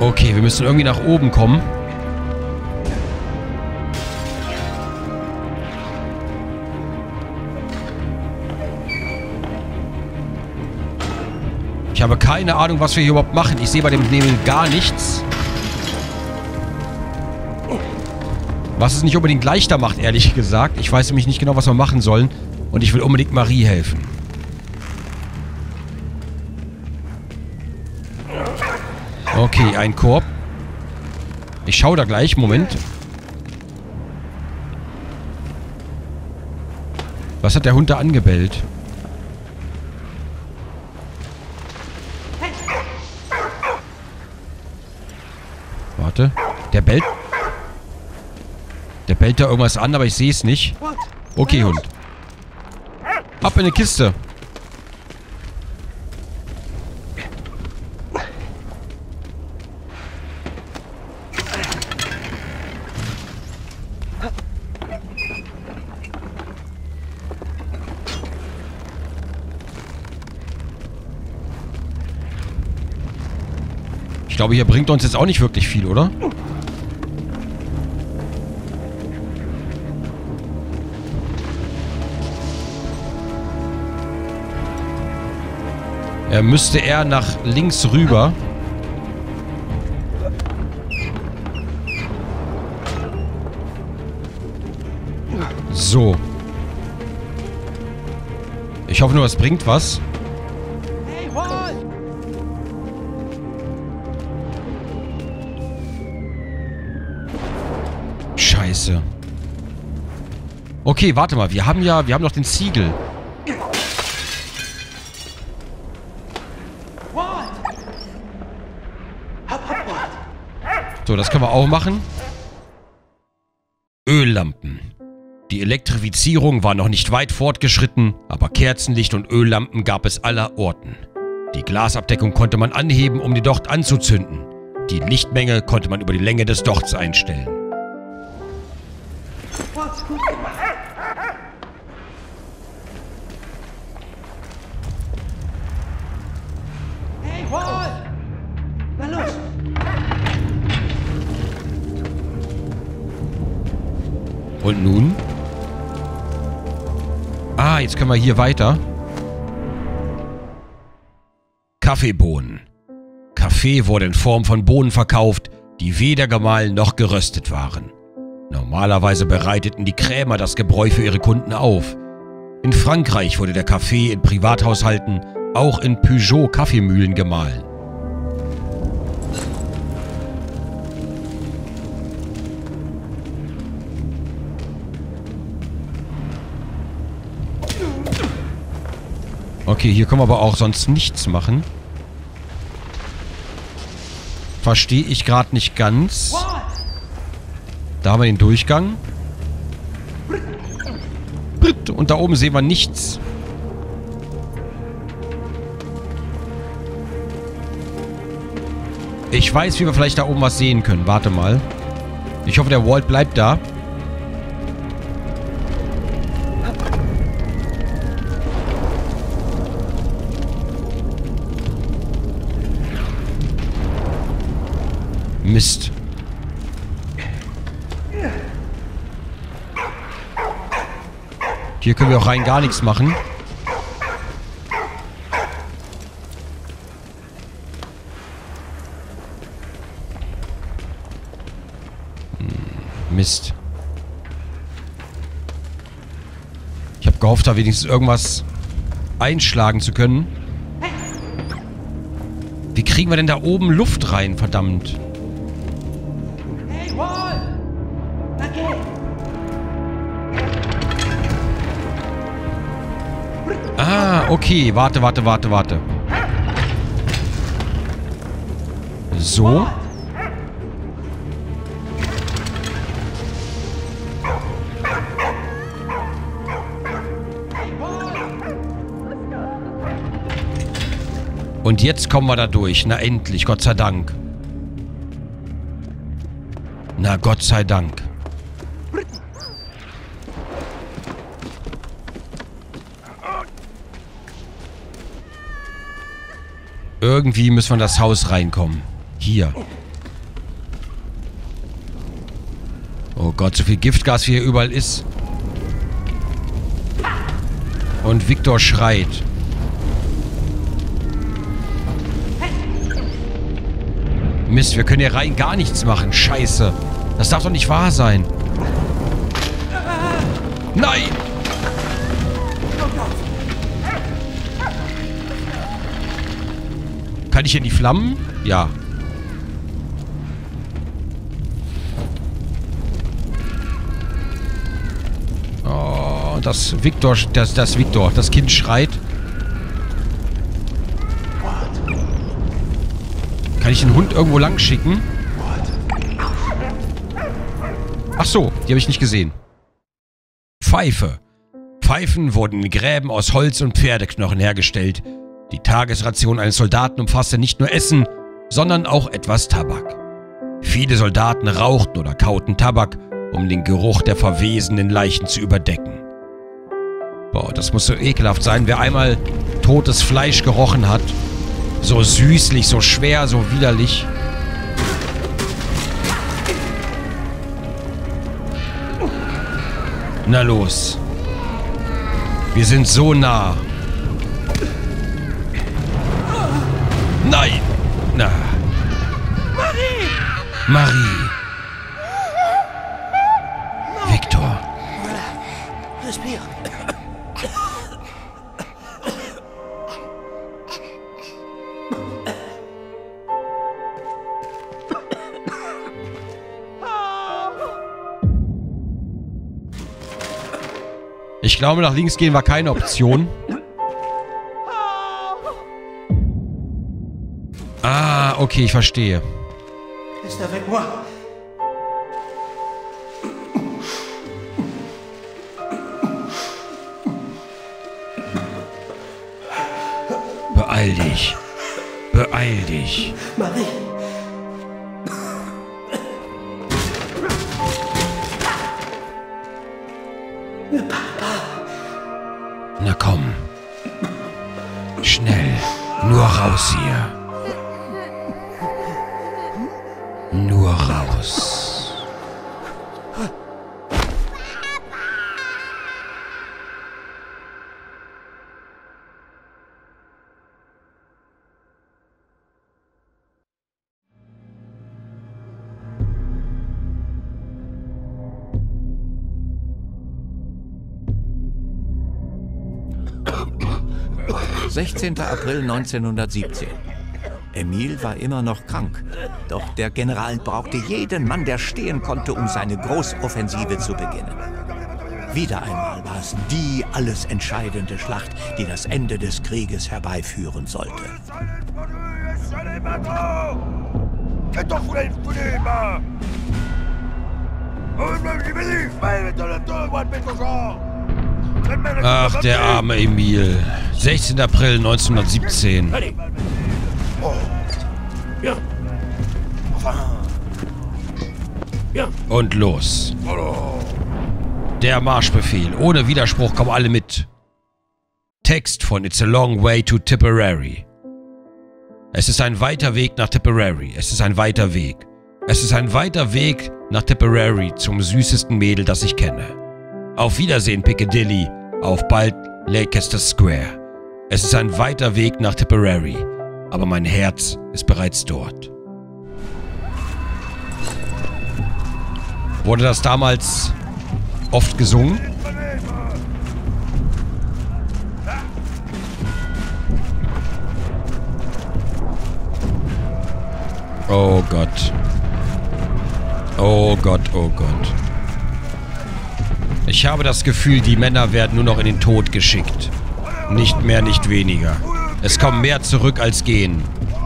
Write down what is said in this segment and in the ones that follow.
Okay, wir müssen irgendwie nach oben kommen. Ich habe keine Ahnung, was wir hier überhaupt machen. Ich sehe bei dem Nebel gar nichts. Was es nicht unbedingt leichter macht, ehrlich gesagt. Ich weiß nämlich nicht genau, was wir machen sollen. Und ich will unbedingt Marie helfen. Okay, ein Korb. Ich schaue da gleich. Moment. Was hat der Hund da angebellt? Warte. Der bellt. Der bellt da irgendwas an, aber ich sehe es nicht. Okay, Hund. Ab in eine Kiste. Ich glaube, hier bringt uns jetzt auch nicht wirklich viel, oder? Müsste er nach links rüber. So. Ich hoffe nur, es bringt was. Scheiße. Okay, warte mal. Wir haben noch den Ziegel. So, das können wir auch machen. Öllampen. Die Elektrifizierung war noch nicht weit fortgeschritten, aber Kerzenlicht und Öllampen gab es aller Orten. Die Glasabdeckung konnte man anheben, um die Docht anzuzünden. Die Lichtmenge konnte man über die Länge des Dochts einstellen. Hey, Wall! Na los! Und nun? Ah, jetzt können wir hier weiter. Kaffeebohnen. Kaffee wurde in Form von Bohnen verkauft, die weder gemahlen noch geröstet waren. Normalerweise bereiteten die Krämer das Gebräu für ihre Kunden auf. In Frankreich wurde der Kaffee in Privathaushalten, auch in Peugeot-Kaffeemühlen gemahlen. Okay, hier können wir aber auch sonst nichts machen. Verstehe ich gerade nicht ganz. Da haben wir den Durchgang. Und da oben sehen wir nichts. Ich weiß, wie wir vielleicht da oben was sehen können. Warte mal. Ich hoffe, der Walt bleibt da. Mist. Hier können wir auch rein gar nichts machen. Mist. Ich habe gehofft, da wenigstens irgendwas einschlagen zu können. Wie kriegen wir denn da oben Luft rein, verdammt? Hey, Wall! Danke! Ah, okay. Warte. So. Und jetzt kommen wir da durch. Na endlich, Gott sei Dank. Na Gott sei Dank. Irgendwie müssen wir in das Haus reinkommen. Hier. Gott, so viel Giftgas wie hier überall ist. Und Victor schreit. Mist, wir können hier rein gar nichts machen. Scheiße. Das darf doch nicht wahr sein. Nein! Kann ich in die Flammen? Ja. Oh, das Kind schreit. Kann ich den Hund irgendwo lang schicken? Ach so, die habe ich nicht gesehen. Pfeife. Pfeifen wurden in Gräben aus Holz und Pferdeknochen hergestellt. Die Tagesration eines Soldaten umfasste nicht nur Essen, sondern auch etwas Tabak. Viele Soldaten rauchten oder kauten Tabak, um den Geruch der verwesenden Leichen zu überdecken. Boah, das muss so ekelhaft sein, wer einmal totes Fleisch gerochen hat. So süßlich, so schwer, so widerlich. Na los. Wir sind so nah. Nein! Na. Marie! Victor. Respire. Ich glaube, nach links gehen war keine Option. Ah, okay, ich verstehe. Reste avec moi. Beeil dich. Beeil dich. Marie. Ne parle pas. Na komm. Schnell. Nur raus hier. Nur raus. »16. April 1917. Emile war immer noch krank. Doch der General brauchte jeden Mann, der stehen konnte, um seine Großoffensive zu beginnen. Wieder einmal war es die alles entscheidende Schlacht, die das Ende des Krieges herbeiführen sollte. Ach, der arme Emile. 16. April 1917. Und los. Der Marschbefehl. Ohne Widerspruch kommen alle mit. Text von It's a Long Way to Tipperary. Es ist ein weiter Weg nach Tipperary. Es ist ein weiter Weg. Es ist ein weiter Weg nach Tipperary zum süßesten Mädel, das ich kenne. Auf Wiedersehen, Piccadilly. Auf bald, Leicester Square. Es ist ein weiter Weg nach Tipperary. Aber mein Herz ist bereits dort. Wurde das damals oft gesungen? Oh Gott. Oh Gott, oh Gott. Ich habe das Gefühl, die Männer werden nur noch in den Tod geschickt. Nicht mehr, nicht weniger. Es kommen mehr zurück als gehen.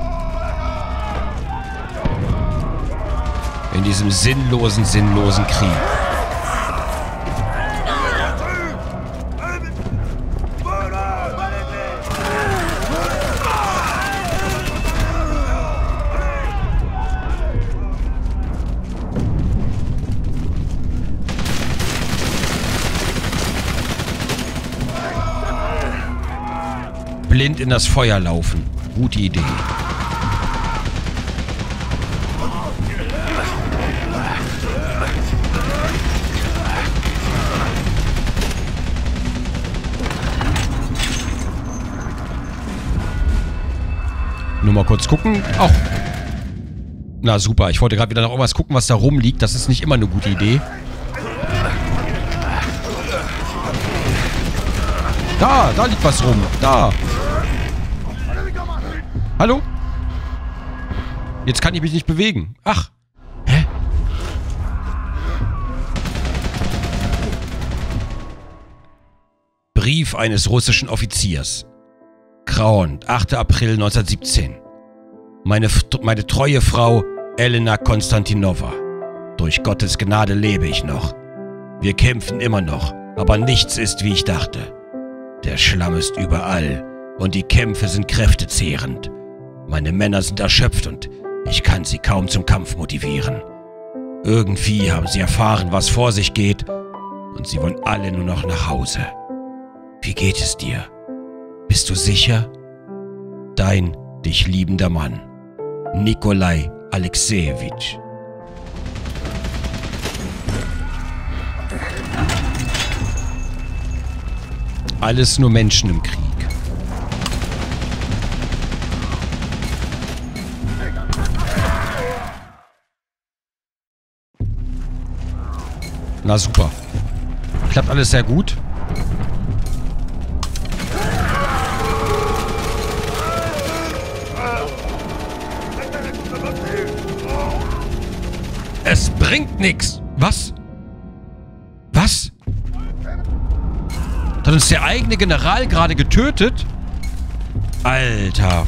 In diesem sinnlosen Krieg. Blind in das Feuer laufen. Gute Idee. Nur mal kurz gucken. Auch. Na super, ich wollte gerade wieder noch irgendwas gucken, was da rumliegt. Das ist nicht immer eine gute Idee. Da liegt was rum. Da. Hallo? Jetzt kann ich mich nicht bewegen. Ach. Hä? Brief eines russischen Offiziers. Kraun, 8. April 1917. Meine treue Frau Elena Konstantinova. Durch Gottes Gnade lebe ich noch. Wir kämpfen immer noch, aber nichts ist, wie ich dachte. Der Schlamm ist überall und die Kämpfe sind kräftezehrend. Meine Männer sind erschöpft und ich kann sie kaum zum Kampf motivieren. Irgendwie haben sie erfahren, was vor sich geht und sie wollen alle nur noch nach Hause. Wie geht es dir? Bist du sicher? Dein, dich liebender Mann, Nikolai Alexejewitsch. Alles nur Menschen im Krieg. Na super. Klappt alles sehr gut. Es bringt nichts. Was? Was? Hat uns der eigene General gerade getötet? Alter.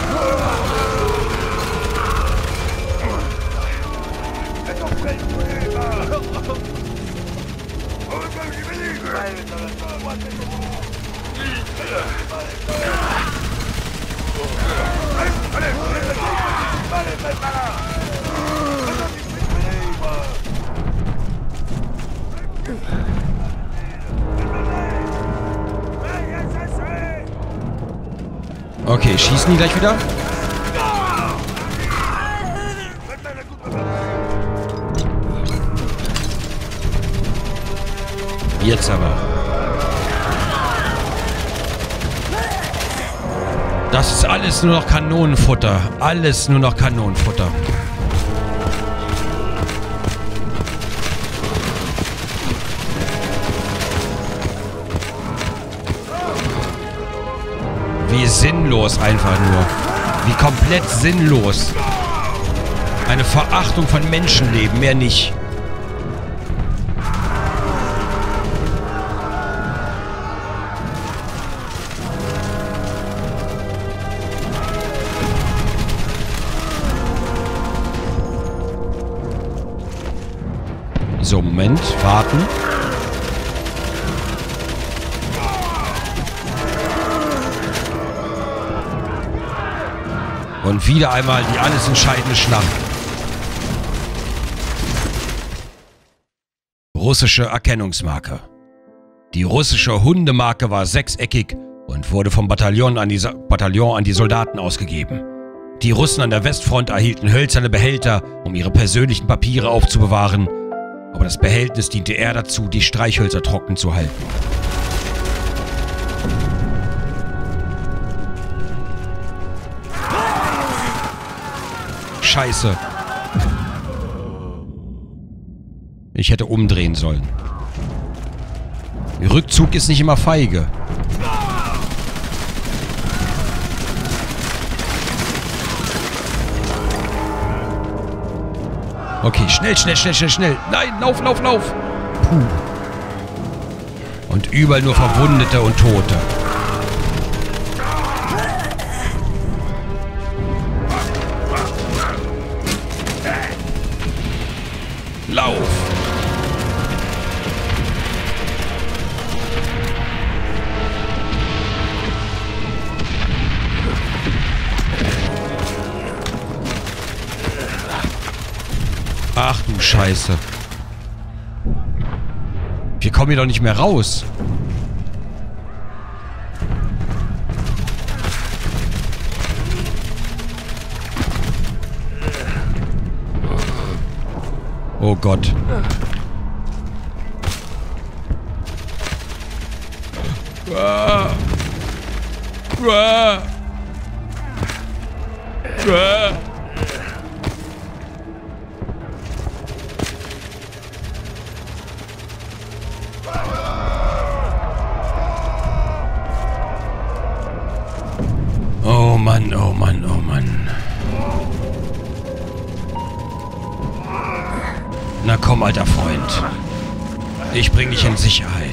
Okay, schießen die gleich wieder? Jetzt aber. Das ist alles nur noch Kanonenfutter. Alles nur noch Kanonenfutter. Wie sinnlos einfach nur. Wie komplett sinnlos. Eine Verachtung von Menschenleben, mehr nicht. So, Moment, warten. Und wieder einmal die alles entscheidende Schlacht. Russische Erkennungsmarke. Die russische Hundemarke war sechseckig und wurde vom Bataillon an die Soldaten ausgegeben. Die Russen an der Westfront erhielten hölzerne Behälter, um ihre persönlichen Papiere aufzubewahren, aber das Behältnis diente eher dazu, die Streichhölzer trocken zu halten. Scheiße. Ich hätte umdrehen sollen. Rückzug ist nicht immer feige. Okay, schnell, schnell, schnell, schnell, schnell. Nein, lauf, lauf, lauf. Puh. Und überall nur Verwundete und Tote. Lauf. Ach du Scheiße. Wir kommen hier doch nicht mehr raus. Oh Gott. Oh Mann, oh Mann, oh Mann. Na komm, alter Freund. Ich bring dich in Sicherheit.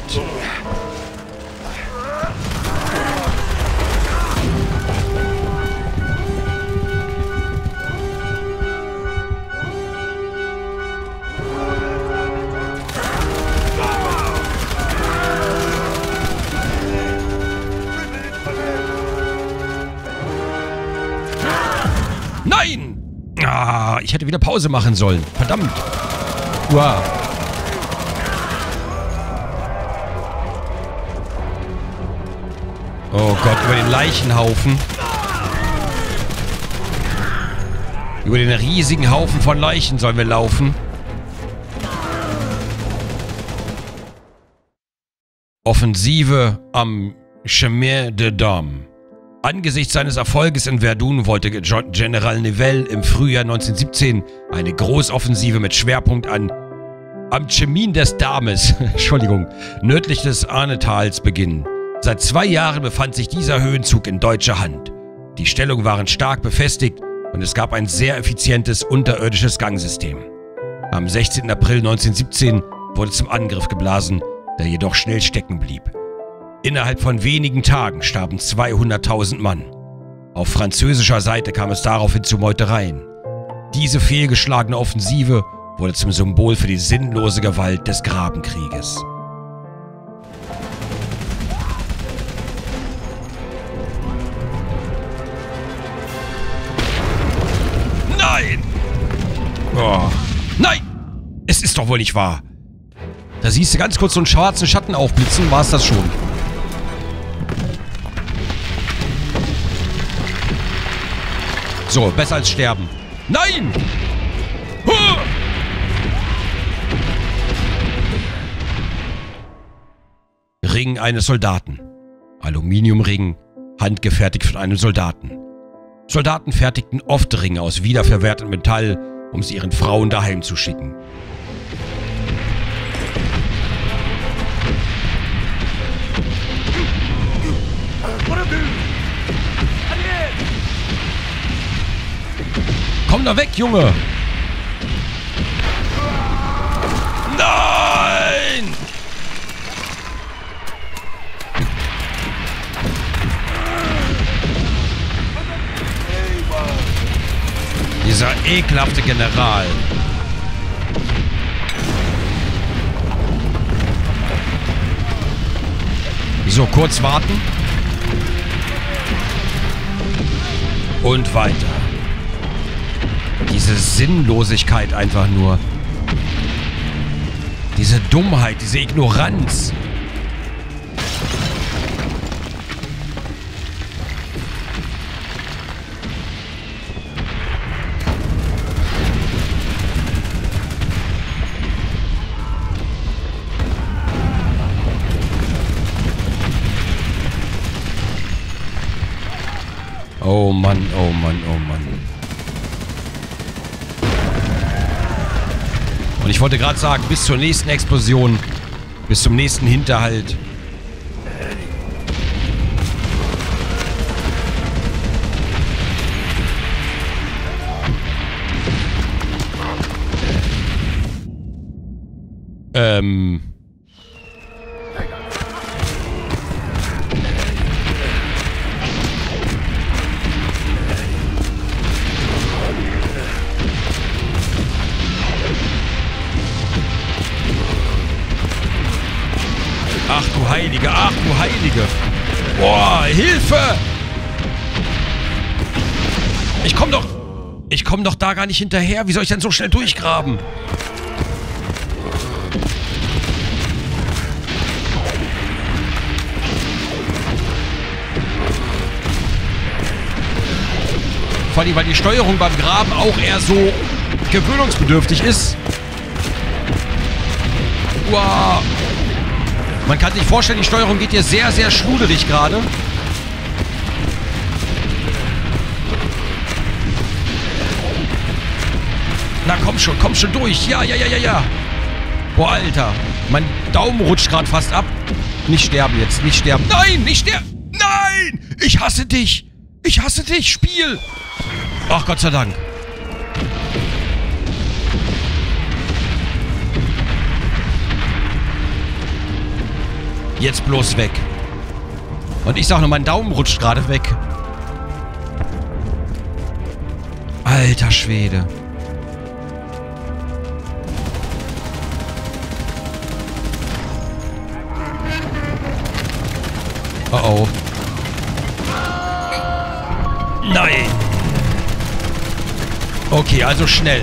Nein! Ah, ich hätte wieder Pause machen sollen. Verdammt. Wow. Oh Gott, über den Leichenhaufen. Über den riesigen Haufen von Leichen sollen wir laufen. Offensive am Chemin de Dôme. Angesichts seines Erfolges in Verdun wollte General Nivelle im Frühjahr 1917 eine Großoffensive mit Schwerpunkt am Chemin des Dames, Entschuldigung, nördlich des Arnetals beginnen. Seit 2 Jahren befand sich dieser Höhenzug in deutscher Hand. Die Stellungen waren stark befestigt und es gab ein sehr effizientes unterirdisches Gangsystem. Am 16. April 1917 wurde zum Angriff geblasen, der jedoch schnell stecken blieb. Innerhalb von wenigen Tagen starben 200.000 Mann. Auf französischer Seite kam es daraufhin zu Meutereien. Diese fehlgeschlagene Offensive wurde zum Symbol für die sinnlose Gewalt des Grabenkrieges. Nein! Oh. Nein! Es ist doch wohl nicht wahr. Da siehst du ganz kurz so einen schwarzen Schatten aufblitzen, war es das schon. So, besser als sterben. Nein! Huh! Ring eines Soldaten. Aluminiumring, handgefertigt von einem Soldaten. Soldaten fertigten oft Ringe aus wiederverwertetem Metall, um sie ihren Frauen daheim zu schicken. Komm da weg, Junge! Nein! Dieser ekelhafte General. So, kurz warten. Und weiter. Diese Sinnlosigkeit einfach nur. Diese Dummheit, diese Ignoranz. Oh Mann, oh Mann, oh Mann. Und ich wollte gerade sagen, bis zur nächsten Explosion, bis zum nächsten Hinterhalt. Ach du Heilige, ach du Heilige. Boah, Hilfe! Ich komm doch da gar nicht hinterher. Wie soll ich denn so schnell durchgraben? Vor allem, weil die Steuerung beim Graben auch eher so gewöhnungsbedürftig ist. Wow. Man kann sich vorstellen, die Steuerung geht hier sehr, sehr schluderig gerade. Na komm schon durch. Ja. Boah, Alter. Mein Daumen rutscht gerade fast ab. Nicht sterben jetzt, nicht sterben. Nein, nicht sterben. Nein! Ich hasse dich. Spiel. Ach, Gott sei Dank. Jetzt bloß weg. Und ich sag nur, mein Daumen rutscht gerade weg. Alter Schwede. Oh oh. Nein. Okay, also schnell.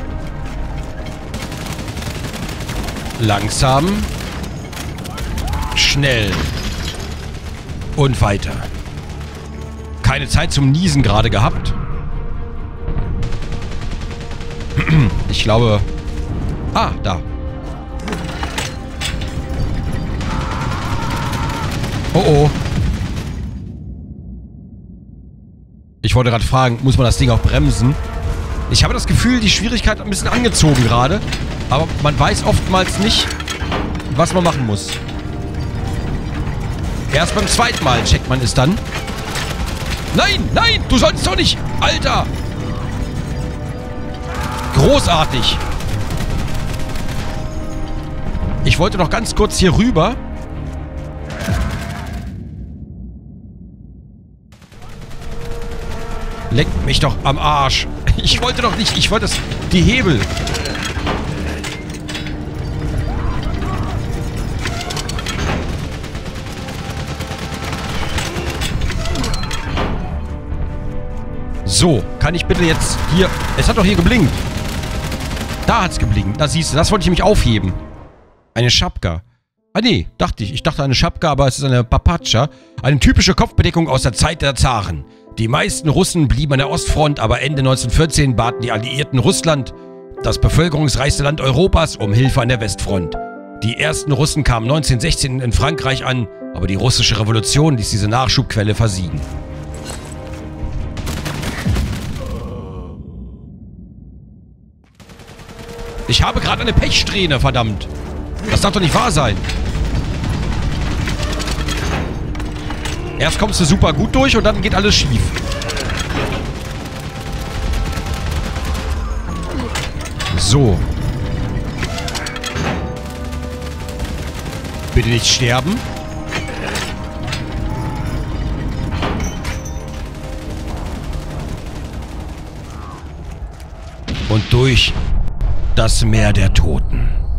Langsam. Schnell. Und weiter. Keine Zeit zum Niesen gerade gehabt. Ich glaube... Ah, da. Oh oh. Ich wollte gerade fragen, muss man das Ding auch bremsen? Ich habe das Gefühl, die Schwierigkeit hat ein bisschen angezogen gerade. Aber man weiß oftmals nicht, was man machen muss. Erst beim zweiten Mal checkt man es dann. Nein, du sollst doch nicht. Alter. Großartig. Ich wollte noch ganz kurz hier rüber. Leckt mich doch am Arsch. Ich wollte doch nicht. Ich wollte das... Die Hebel. So, kann ich bitte jetzt hier... Es hat doch hier geblinkt. Da hat's geblinkt. Da siehst du, das wollte ich nämlich aufheben. Eine Schapka. Ah nee, dachte ich. Ich dachte eine Schapka, aber es ist eine Papatscha. Eine typische Kopfbedeckung aus der Zeit der Zaren. Die meisten Russen blieben an der Ostfront, aber Ende 1914 baten die Alliierten Russland, das bevölkerungsreichste Land Europas, um Hilfe an der Westfront. Die ersten Russen kamen 1916 in Frankreich an, aber die russische Revolution ließ diese Nachschubquelle versiegen. Ich habe gerade eine Pechsträhne, verdammt. Das darf doch nicht wahr sein. Erst kommst du super gut durch und dann geht alles schief. So. Bitte nicht sterben. Und durch das Meer der Toten.